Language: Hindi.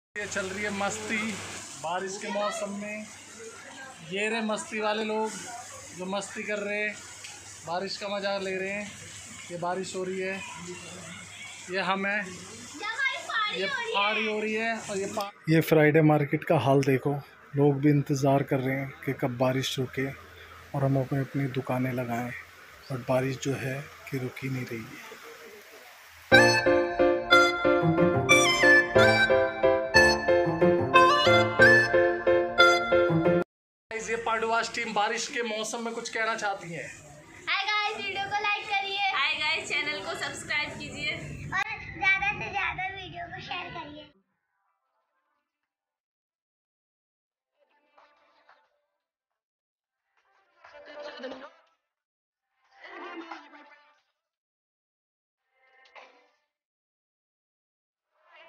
ये चल रही है मस्ती बारिश के मौसम में। ये रहे मस्ती वाले लोग जो मस्ती कर रहे हैं, बारिश का मजा ले रहे हैं। ये बारिश हो रही है, ये हम हैं, ये पहाड़ी हो रही है और ये फ्राइडे मार्केट का हाल देखो। लोग भी इंतज़ार कर रहे हैं कि कब बारिश रुके और हम अपनी अपनी दुकानें लगाएं, और बारिश जो है कि रुक ही नहीं रही है। ये पांडवास टीम बारिश के मौसम में कुछ कहना चाहती है। हाय गाइस, वीडियो को लाइक करिए। हाय गाइस, चैनल को सब्सक्राइब कीजिए।